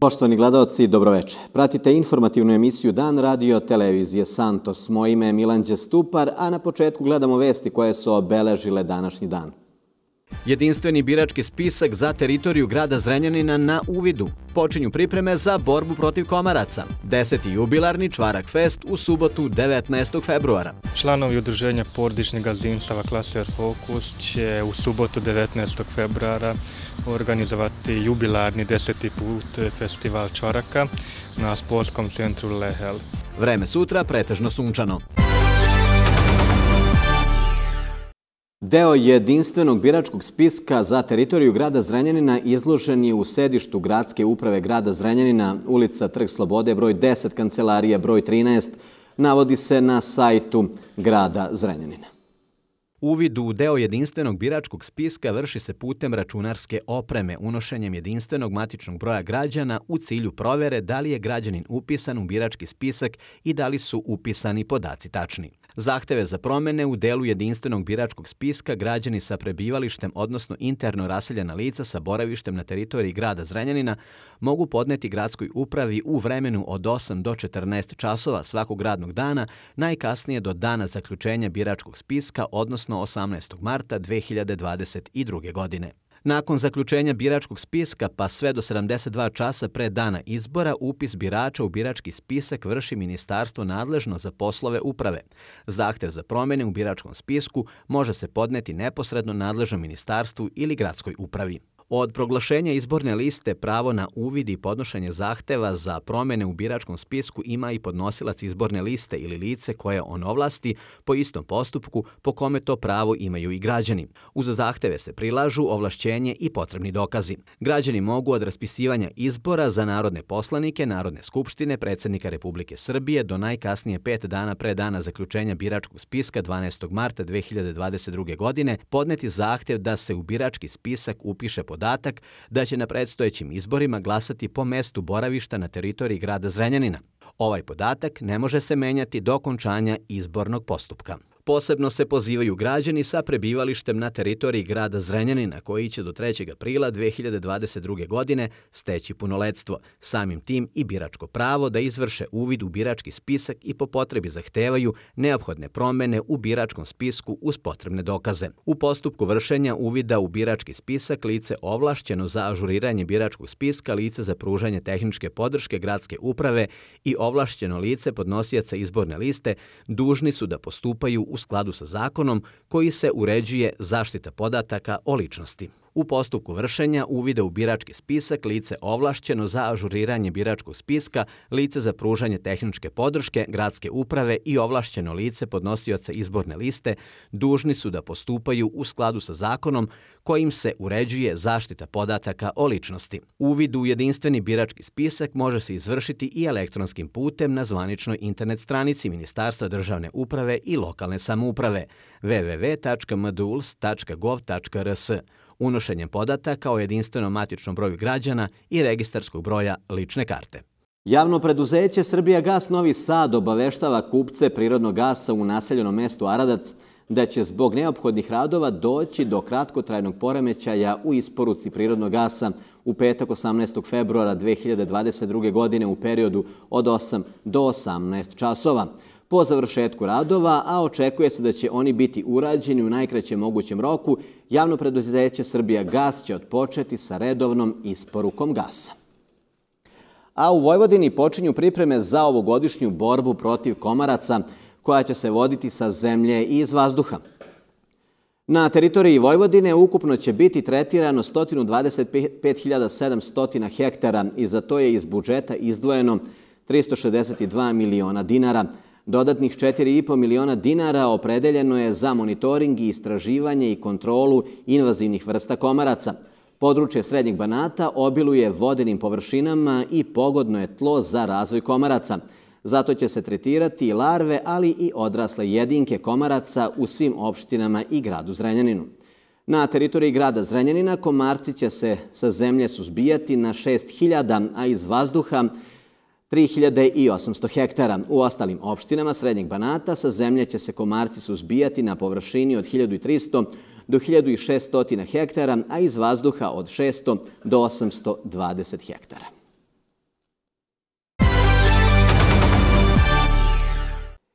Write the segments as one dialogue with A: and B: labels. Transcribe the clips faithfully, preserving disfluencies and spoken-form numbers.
A: Poštovani gledalci, dobroveče. Pratite informativnu emisiju Dan radio televizije Santos. Moje ime je Milanđe Stupar, a na početku gledamo vesti koje su obeležile današnji dan.
B: Jedinstveni birački spisak za teritoriju grada Zrenjanina na uvidu. Počinju pripreme za borbu protiv komaraca. Deseti jubilarni Čvarak fest u subotu devetnaestog februara.
C: Članovi udruženja porodičnih gazdinstava Klaser Fokus će u subotu devetnaestog februara organizovati jubilarni deseti put festival Čvaraka na sportskom centru Lehel.
B: Vreme sutra pretežno sunčano.
A: Deo jedinstvenog biračkog spiska za teritoriju grada Zrenjanina izložen je u sedištu gradske uprave grada Zrenjanina, ulica Trg Slobode, broj deset, kancelarija broj trinaest, navodi se na sajtu grada Zrenjanina.
B: Uvid u deo jedinstvenog biračkog spiska vrši se putem računarske opreme, unošenjem jedinstvenog matičnog broja građana u cilju provere da li je građanin upisan u birački spisak i da li su upisani podaci tačni. Zahteve za promene u delu jedinstvenog biračkog spiska građani sa prebivalištem, odnosno interno raseljena lica sa boravištem na teritoriji grada Zrenjanina mogu podneti gradskoj upravi u vremenu od osam do četrnaest časova svakog radnog dana, najkasnije do dana zaključenja biračkog spiska, odnosno osamnaestog marta dve hiljade dvadeset druge. godine. Nakon zaključenja biračkog spiska pa sve do sedamdeset dva časa pre dana izbora, upis birača u birački spisak vrši ministarstvo nadležno za poslove uprave. Zahtev za promene u biračkom spisku može se podneti neposredno nadležnom ministarstvu ili gradskoj upravi. Od proglašenja izborne liste pravo na uvid i podnošenje zahteva za promene u biračkom spisku ima i podnosilac izborne liste ili lice koje on ovlasti po istom postupku po kome to pravo imaju i građani. Uz zahteve se prilažu ovlašćenje i potrebni dokazi. Građani mogu od raspisivanja izbora za narodne poslanike, Narodne skupštine, predsjednika Republike Srbije do najkasnije pet dana pre dana zaključenja biračkog spiska dvanaestog marta dve hiljade dvadeset druge. godine podneti zahtev da se u birački spisak upiše podatak Podatak da će na predstojećim izborima glasati po mestu boravišta na teritoriji grada Zrenjanina. Ovaj podatak ne može se menjati do okončanja izbornog postupka. Posebno se pozivaju građani sa prebivalištem na teritoriji grada Zrenjanina koji će do trećeg aprila dve hiljade dvadeset druge. godine steći punoletstvo, samim tim i biračko pravo da izvrše uvid u birački spisak i po potrebi zahtevaju neophodne promene u biračkom spisku uz potrebne dokaze. U postupku vršenja uvida u birački spisak lice ovlašćeno za ažuriranje biračkog spiska, lice za pružanje tehničke podrške gradske uprave i ovlašćeno lice podnosioca izborne liste dužni su da postupaju u skladu sa zakonom koji se uređuje zaštita podataka o ličnosti. U postupku vršenja uvida u birački spisak lice ovlašćeno za ažuriranje biračkog spiska, lice za pružanje tehničke podrške gradske uprave i ovlašćeno lice podnosioca izborne liste dužni su da postupaju u skladu sa zakonom kojim se uređuje zaštita podataka o ličnosti. Uvid u jedinstveni birački spisak može se izvršiti i elektronskim putem na zvaničnoj internet stranici Ministarstva državne uprave i lokalne samouprave w w w tačka m d u l s tačka gov tačka r s, unošenjem podataka o jedinstvenom matičnom broju građana i registarskog broja lične karte.
A: Javno preduzeće Srbijagas Novi Sad obaveštava kupce prirodnog gasa u naseljenom mestu Aradac da će zbog neophodnih radova doći do kratkotrajnog poremećaja u isporuci prirodnog gasa u petak osamnaestog februara dve hiljade dvadeset druge. godine u periodu od osam do osamnaest časova. Po završetku radova, a očekuje se da će oni biti urađeni u najkraćem mogućem roku, javno preduzeće Srbijagas će otpočeti sa redovnom isporukom gasa. A u Vojvodini počinju pripreme za ovogodišnju borbu protiv komaraca, koja će se voditi sa zemlje i iz vazduha. Na teritoriji Vojvodine ukupno će biti tretirano sto dvadeset pet hiljada sedamsto hektara i za to je iz budžeta izdvojeno tristo šezdeset dva miliona dinara. Dodatnih četiri i po miliona dinara opredeljeno je za monitoring i istraživanje i kontrolu invazivnih vrsta komaraca. Područje Srednjeg Banata obiluje vodenim površinama i pogodno je tlo za razvoj komaraca. Zato će se tretirati i larve, ali i odrasle jedinke komaraca u svim opštinama i gradu Zrenjaninu. Na teritoriji grada Zrenjanina komarci će se sa zemlje suzbijati na šest hiljada, a iz vazduha tri hiljade osamsto hektara. U ostalim opštinama Srednjeg Banata sa zemlje će se komarci suzbijati na površini od hiljadu tristo do hiljadu šesto hektara, a iz vazduha od šesto do osamsto dvadeset hektara.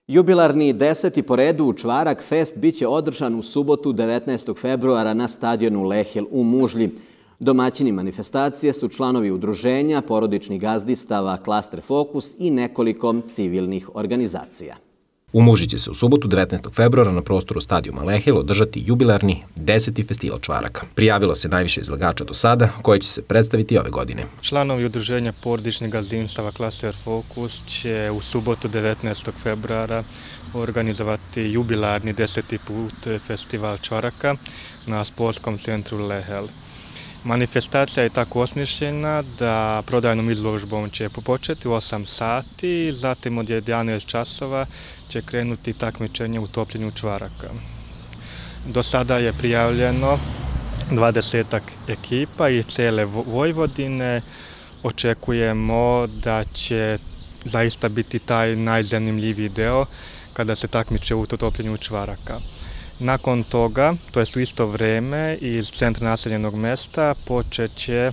A: Jubilarni deseti po redu Čvarak Fest biće održan u subotu devetnaestog februara na stadionu Lehel u Mužlji. Domaćini manifestacije su članovi udruženja, porodičnih gazdistava, Klaster Fokus i nekoliko civilnih organizacija.
D: U Mužlji će se u subotu devetnaestog februara na prostoru stadijuma Lehel održati jubilarni deseti festival čvaraka. Prijavilo se najviše izlagača do sada, koji će se predstaviti ove godine.
C: Članovi udruženja porodičnih gazdinstava Klaster Fokus će u subotu devetnaestog februara organizovati jubilarni deseti put festival čvaraka na sportskom centru Lehel. Manifestacija je tako osmišljena da prodajnom izložbom će početi u osam sati, zatim od jedanaest časova će krenuti takmičenje u topljenju čvaraka. Do sada je prijavljeno dvadesetak ekipa iz cele Vojvodine. Očekujemo da će zaista biti taj najzanimljiviji deo kada se takmiče u topljenju čvaraka. Nakon toga, to je u isto vreme, iz centra naseljenog mesta počet će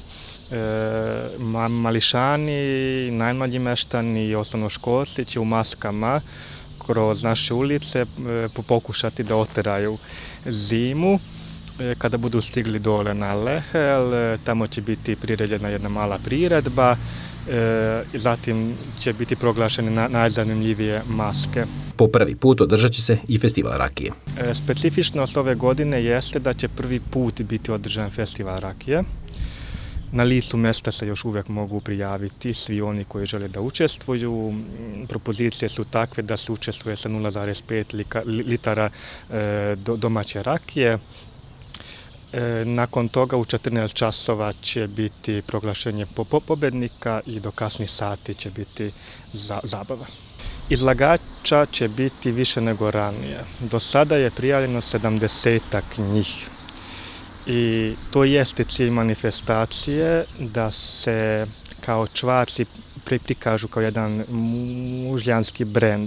C: mališani, najmlađi meštani i osnovnoškolci će u maskama kroz naše ulice pokušati da oteraju zimu. Kada budu stigli dole na Lehel, tamo će biti priređena jedna mala priredba, zatim će biti proglašene najzanimljivije maske.
D: Po prvi put održat će se i festival rakije.
C: Specifičnost ove godine jeste da će prvi put biti održan festival rakije. Na listu mesta se još uvijek mogu prijaviti svi oni koji žele da učestvuju. Propozicije su takve da se učestvuje sa nula zarez pet litara domaće rakije. Nakon toga u četrnaest časova će biti proglašenje pobednika i do kasnih sati će biti zabava. Izlagača će biti više nego ranije. Do sada je prijavljeno sedamdesetak njih. I to jeste cilj manifestacije, da se kao čvarci prikažu kao jedan mužljanski brend.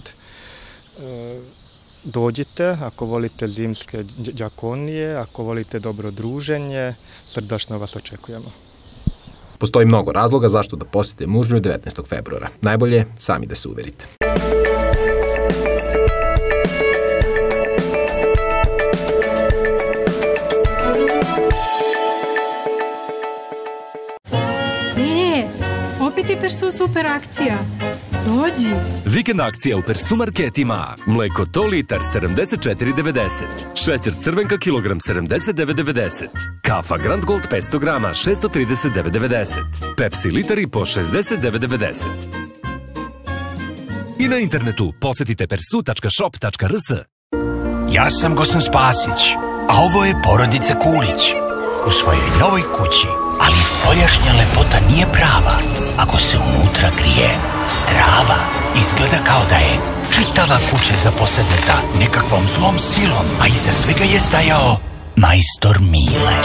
C: Dođite, ako volite zimske đakonije, ako volite dobro druženje, srdačno vas očekujemo.
D: Postoji mnogo razloga zašto da posjetite Mužlju devetnaestog februara. Najbolje sami da se uverite.
E: E, opet je Persu super akcija. Dođi!
F: Vikend akcija u Persu marketima. Mleko to litar sedamdeset četiri devedeset. Šećer crvenka kilogram sedamdeset devet devedeset. Kafa Grand Gold petsto grama šesto trideset devet devedeset. Pepsi litari po šezdeset devet devedeset. I na internetu posetite persu tačka shop tačka rs.
G: Ja sam Gosan Spasić, a ovo je porodica Kulić. U svojoj novoj kući, ali spoljašnja lepota nije prava ako se unutra krije strava. Izgleda kao da je čitava kuća zaposednuta nekakvom zlom silom, a iza svega je stajao majstor Mile.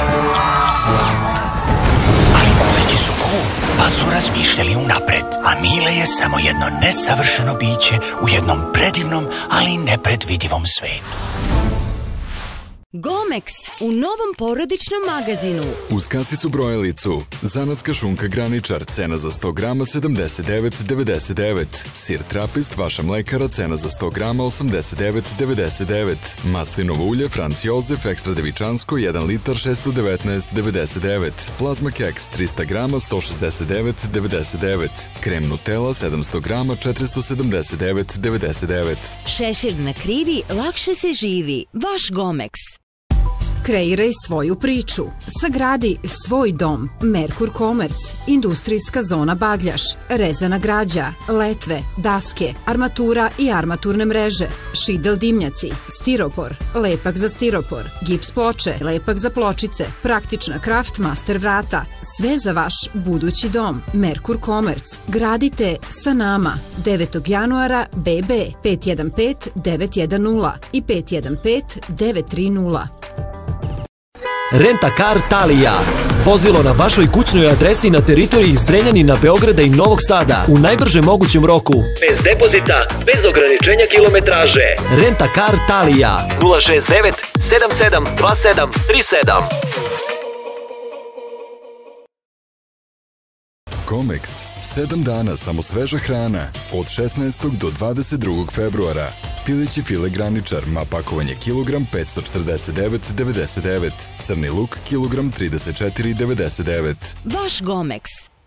G: Ali Kulići su cool, pa su razmišljali unapred, a Mile je samo jedno nesavršeno biće u jednom predivnom, ali nepredvidivom svetu.
H: Gomex u novom porodičnom magazinu.
I: Uz kasicu brojalicu, zanatska šunka graničar, cena za sto grama sedamdeset devet devedeset devet. Sir trapist vaša mlekara, cena za sto grama osamdeset devet devedeset devet. Maslinovo ulje Franc Jozef ekstra devičansko jedan litar šesto devetnaest devedeset devet. Plazma keks trista grama sto šezdeset devet devedeset devet. Krem Nutella sedamsto grama četiristo sedamdeset devet devedeset devet.
H: Šešir na krivi, lakše se živi. Vaš Gomex.
J: Kreiraj svoju priču. Sagradi svoj dom. Merkur Komerc. Industrijska zona Bagljaš. Rezana građa. Letve. Daske. Armatura i armaturne mreže. Šidel dimnjaci. Stiropor. Lepak za stiropor. Gips ploče. Lepak za pločice. Praktična Kraft Master vrata. Sve za vaš budući dom. Merkur Komerc. Gradite sa nama. devetog januara B B pet jedan pet devet jedan nula i pet jedan pet devet tri nula.
F: Renta-Car Talija. Vozilo na vašoj kućnoj adresi na teritoriji Zrenjanina, Beograda i Novog Sada u najbržem mogućem roku. Bez depozita, bez ograničenja kilometraže. Renta-Car Talija. nula šest devet sedam sedam dva sedam tri sedam.
I: Gomex. sedam dana samo sveža hrana. Od šesnaestog do dvadeset drugog februara. pileći file graničar, ma pakovanje kilogram petsto četrdeset devet zarez devedeset devet, crni luk kilogram trideset četiri zarez devedeset devet.
H: Vaš Gomex.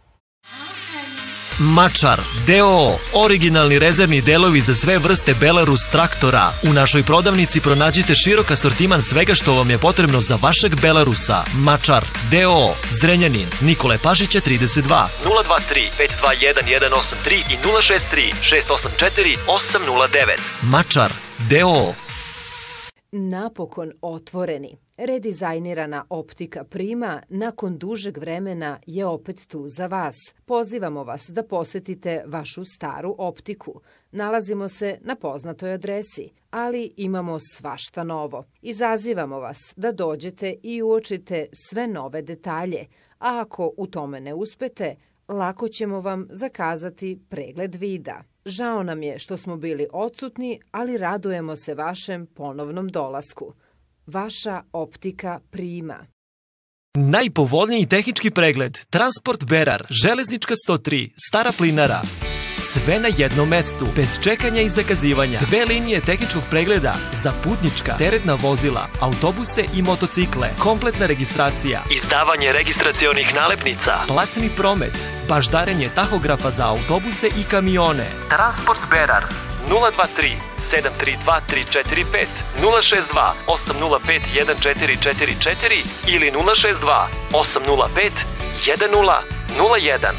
F: Mačar, D O O, originalni rezervni delovi za sve vrste Belarus traktora. U našoj prodavnici pronađite širok asortiman svega što vam je potrebno za vašeg Belarusa. Mačar, D O O, Zrenjanin, Nikole Pašića trideset dva, nula dva tri pet dva jedan jedan osam tri i nula šest tri šest osam četiri osam nula devet. Mačar, D O O.
J: Napokon otvoreni. Redizajnirana optika Prima nakon dužeg vremena je opet tu za vas. Pozivamo vas da posetite vašu staru optiku. Nalazimo se na poznatoj adresi, ali imamo svašta novo. Izazivamo vas da dođete i uočite sve nove detalje, a ako u tome ne uspete, lako ćemo vam zakazati pregled vida. Žao nam je što smo bili odsutni, ali radujemo se vašem ponovnom dolasku. Vaša optika Prima.
F: Najpovoljniji tehnički pregled. Transport Berar, Železnička sto tri, Stara Plinara. Sve na jednom mestu, bez čekanja i zakazivanja. Dve linije tehničkog pregleda za putnička, teretna vozila, autobuse i motocikle. Kompletna registracija. Izdavanje registracionih nalepnica. Placni promet. Baždarenje tahografa za autobuse i kamione. Transport Berar. nula dva tri sedam tri dva tri četiri pet, nula šest dva osam nula pet jedan četiri četiri četiri ili nula šest dva osam nula pet jedan nula nula jedan.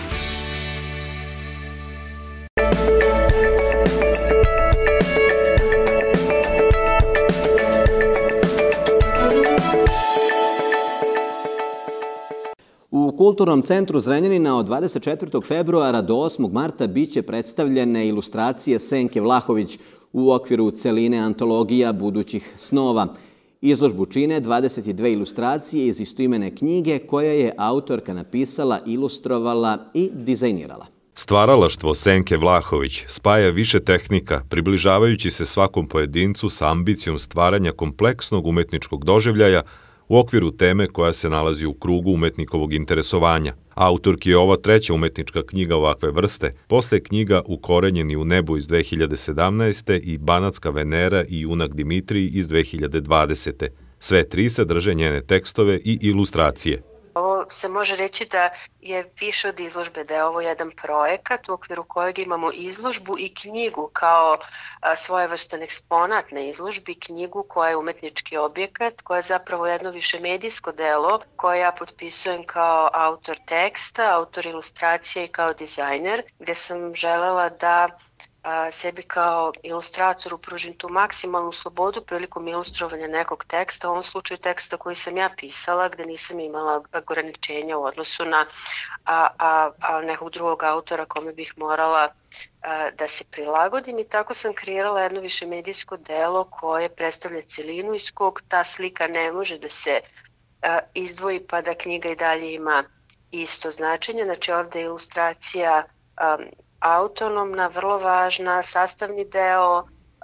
A: U Kulturnom centru Zrenjanina od dvadeset četvrtog februara do osmog marta biće predstavljene ilustracije Senke Vlahović u okviru celine antologija budućih snova. Izložbu čine dvadeset dve ilustracije iz istoimene knjige koje je autorka napisala, ilustrovala i dizajnirala.
K: Stvaralaštvo Senke Vlahović spaja više tehnika, približavajući se svakom pojedincu sa ambicijom stvaranja kompleksnog umetničkog doživljaja u okviru teme koja se nalazi u krugu umetnikovog interesovanja. Autorki je ova treća umetnička knjiga ovakve vrste, posle knjiga Ukorenjeni u nebu iz dve hiljade sedamnaeste. i Banatska Venera i Junak Dimitrij iz dve hiljade dvadesete. Sve tri sadrže njene tekstove i ilustracije.
L: Ovo se može reći da je više od izložbe, da je ovo jedan projekat u okviru kojeg imamo izložbu i knjigu kao svojevrstan eksponat na izložbi, knjigu koja je umetnički objekat, koja je zapravo jedno višemedijsko delo koje ja potpisujem kao autor teksta, autor ilustracije i kao dizajner, gde sam želela da sebi kao ilustratoru pružim tu maksimalnu slobodu prilikom ilustrovanja nekog teksta, u ovom slučaju teksta koji sam ja pisala, gde nisam imala ograničenja u odnosu na a, a, a nekog drugog autora kome bih morala a, da se prilagodim, i tako sam kreirala jedno višemedijsko delo koje predstavlja celinu iz kog ta slika ne može da se a, izdvoji pa da knjiga i dalje ima isto značenje. Znači ovde je ilustracija a, autonomna, vrlo važna, sastavni deo,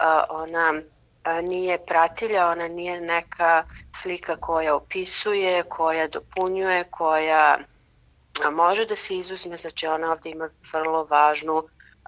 L: ona nije pratilja, ona nije neka slika koja opisuje, koja dopunjuje, koja može da se izuzme, znači ona ovdje ima vrlo važnu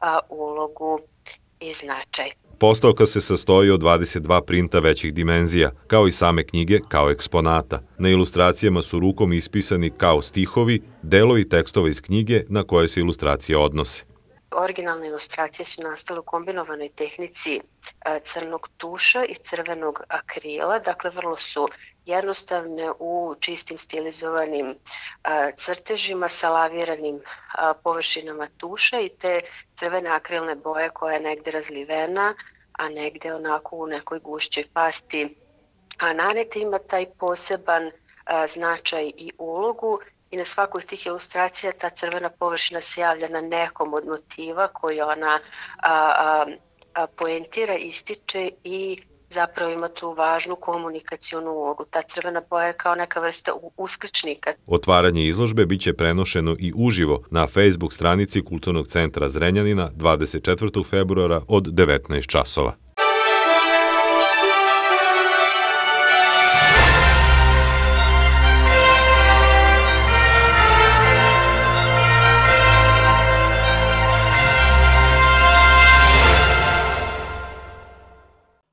L: ulogu i značaj.
K: Postavka se sastoji od dvadeset dva printa većih dimenzija, kao i same knjige kao eksponata. Na ilustracijama su rukom ispisani kao stihovi, delovi tekstova iz knjige na koje se ilustracije odnose.
L: Originalne ilustracije su nastale u kombinovanoj tehnici crnog tuša i crvenog akrila, dakle vrlo su jednostavne u čistim stilizovanim crtežima sa laviranim površinama tuša i te crvene akrilne boje koja je negde razlivena, a negde onako u nekoj gušćoj pasti. A naneta ima taj poseban značaj i ulogu. I na svakoj tih ilustracija ta crvena površina se javlja na nekom od motiva koji ona a, a, a, poentira, ističe i zapravo ima tu važnu komunikacionu ulogu. Ta crvena boja je kao neka vrsta uskličnika.
K: Otvaranje izložbe biće prenošeno i uživo na Facebook stranici Kulturnog centra Zrenjanina dvadeset četvrtog februara od devetnaest časova.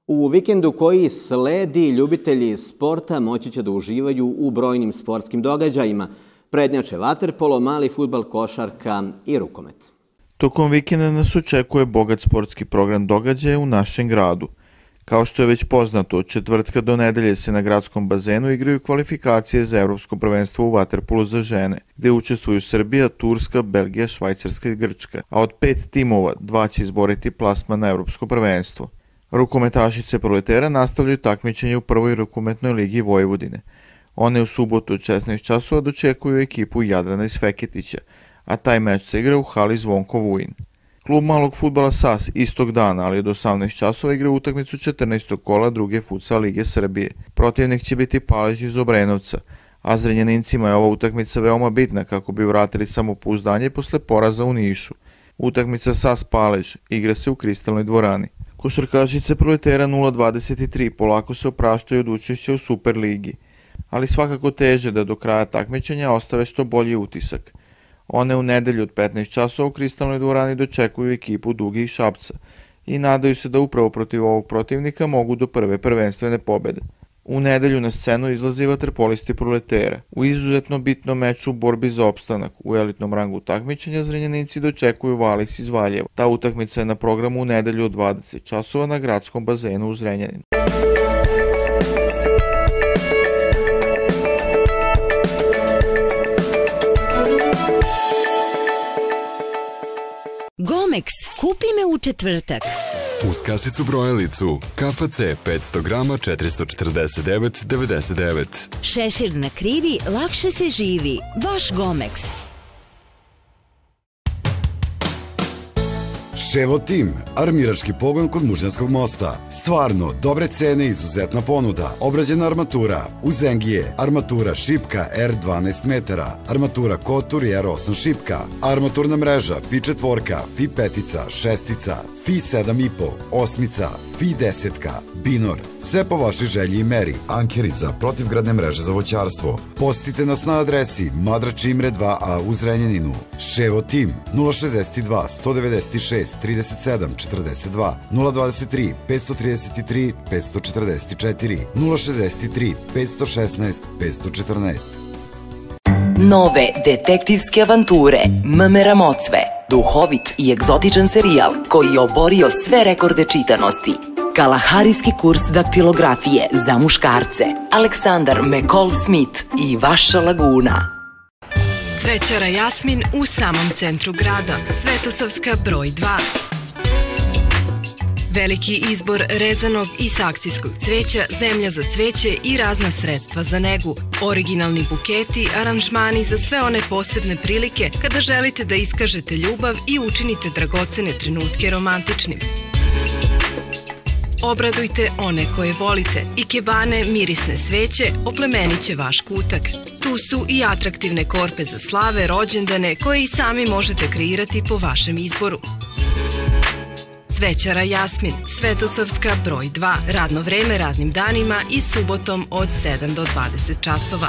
A: U vikendu koji sledi, ljubitelji sporta moći će da uživaju u brojnim sportskim događajima. Prednjače vaterpolo, mali fudbal, košarka i rukomet.
M: Tokom vikenda nas očekuje bogat sportski program događaja u našem gradu. Kao što je već poznato, od četvrtka do nedelje se na gradskom bazenu igraju kvalifikacije za Evropsko prvenstvo u vaterpolu za žene, gde učestvuju Srbija, Turska, Belgija, Švajcarska i Grčka, a od pet timova dva će izboriti plasman na Evropsko prvenstvo. Rukometašice Proletera nastavljaju takmičenje u prvoj rukometnoj ligi Vojvodine. One u subotu od šesnaest časova dočekuju ekipu Jadrana iz Feketića, a taj meč se igra u hali Zvonko Vujin. Klub malog fudbala S A S istog dana, ali od osamnaest časova igra utakmicu četrnaestog kola druge futsal lige Srbije. Protivnik će biti Palež iz Obrenovca, a Zrenjanincima je ova utakmica veoma bitna kako bi vratili samopouzdanje posle poraza u Nišu. Utakmica S A S Palež igra se u Kristalnoj dvorani. Košarkašice Proletera nula dvadeset tri polako se opraštaju od učešća u Superligi, ali svakako teže da do kraja takmičenja ostave što bolji utisak. One u nedelju od petnaest časova u Kristalnoj dvorani dočekuju ekipu Duge i Šapca i nadaju se da upravo protiv ovog protivnika mogu do prve prvenstvene pobede. U nedelju na scenu izlazi vaterpolisti Proletera. U izuzetno bitnom meču u borbi za opstanak u elitnom rangu takmičenja Zrenjaninci dočekuju Valis iz Valjeva. Ta utakmica je na programu u nedelju od dvadeset časova na gradskom bazenu u Zrenjaninu.
H: Gomex, kupi me u četvrtak.
I: Uz kasicu brojalicu, K F C petsto grama četiristo četrdeset devet devedeset devet.
H: Šešir na krivi, lakše se živi. Baš Gomex.
N: Ševo Tim, armirački pogon kod Mužnjanskog mosta. Stvarno, dobre cene i izuzetna ponuda. Obrađena armatura, Uzengije, armatura šipka R dvanaest metara, armatura Kotur i R osam šipka, armaturna mreža F I četvorka, F I petica, šestica, F I sedam i po, osmica, F I desetka, Binor. Sve po vašoj želji i meri. Ankeri za protivgradne mreže za voćarstvo. Posjetite nas na adresi Madrač Imre dva A u Zrenjaninu. Ševo Tim nula šezdeset dva sto devedeset šest trideset sedam četrdeset dva, nula dvadeset tri petsto trideset tri petsto četrdeset četiri, nula šezdeset tri petsto šesnaest petsto četrnaest.
O: Nove detektivske avanture Mmera Mocve. Duhovit i egzotičan serijal koji je oborio sve rekorde čitanosti. Kalaharijski kurs daktilografije za muškarce. Aleksandar McCall Smith i Vaša laguna.
P: Cvećara Jasmin u samom centru grada. Svetosavska broj dva. Veliki izbor rezanog i saksijskog cveća, zemlja za cveće i razna sredstva za negu. Originalni buketi, aranžmani za sve one posebne prilike kada želite da iskažete ljubav i učinite dragocene trenutke romantičnim. Obradujte one koje volite. Ikebane mirisne sveće oplemenit će vaš kutak. Tu su i atraktivne korpe za slave, rođendane koje i sami možete kreirati po vašem izboru. Cvećara Jasmin, Svetosavska broj dva, radno vreme radnim danima i subotom od sedam do dvadeset časova.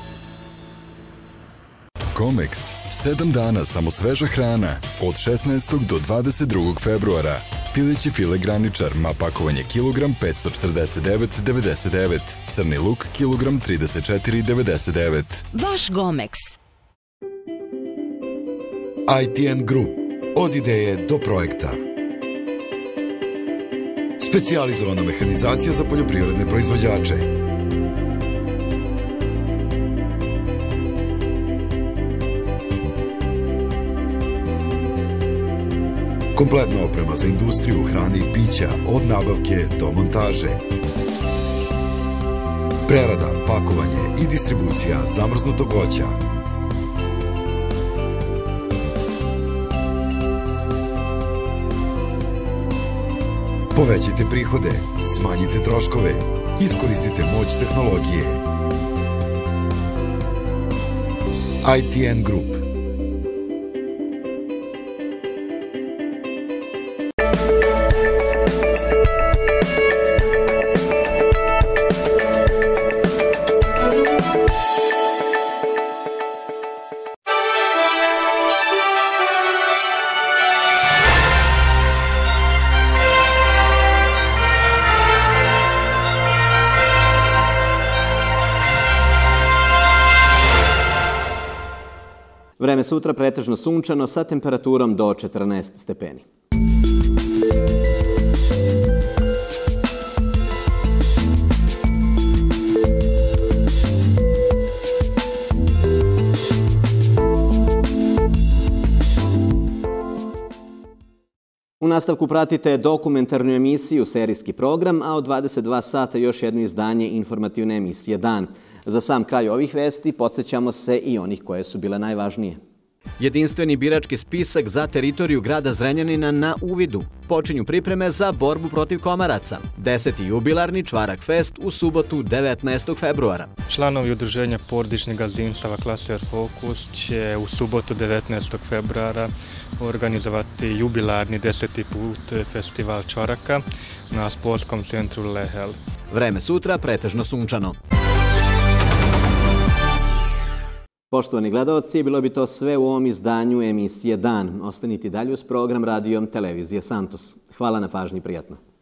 I: Comex, sedam dana samo sveža hrana, od šesnaestog do dvadeset drugog februara. Pileći file graničar, ma pakovanje kilogram petsto četrdeset devet devedeset devet, crni luk kilogram trideset četiri devedeset devet.
H: Baš Gomex.
N: I T N Group, od ideje do projekta. Specijalizovana mehanizacija za poljoprivredne proizvođače. Kompletna oprema za industriju, hrane i pića, od nabavke do montaže. Prerada, pakovanje i distribucija zamrznutog voća. Povećajte prihode, smanjite troškove, iskoristite moć tehnologije. I T N Group.
A: Vreme sutra pretežno sunčano sa temperaturom do četrnaest stepeni. U nastavku pratite dokumentarnu emisiju Serijski program, a od dvadeset dva sata još jedno izdanje informativne emisije Dan. Za sam kraj ovih vesti podsjećamo se i onih koje su bile najvažnije.
B: Jedinstveni birački spisak za teritoriju grada Zrenjanina na uvidu. Počinju pripreme za borbu protiv komaraca. Deseti jubilarni Čvarak fest u subotu devetnaestog februara.
C: Članovi udruženja porodičnih gazdinstava Klaster Fokus će u subotu devetnaestog februara organizovati jubilarni deseti put festival Čvaraka na sportskom centru Lehel.
B: Vreme sutra pretežno sunčano.
A: Poštovani gledalci, bilo bi to sve u ovom izdanju emisije Dan. Ostanite dalje uz program radio televizije Santos. Hvala na pažnji, prijatno.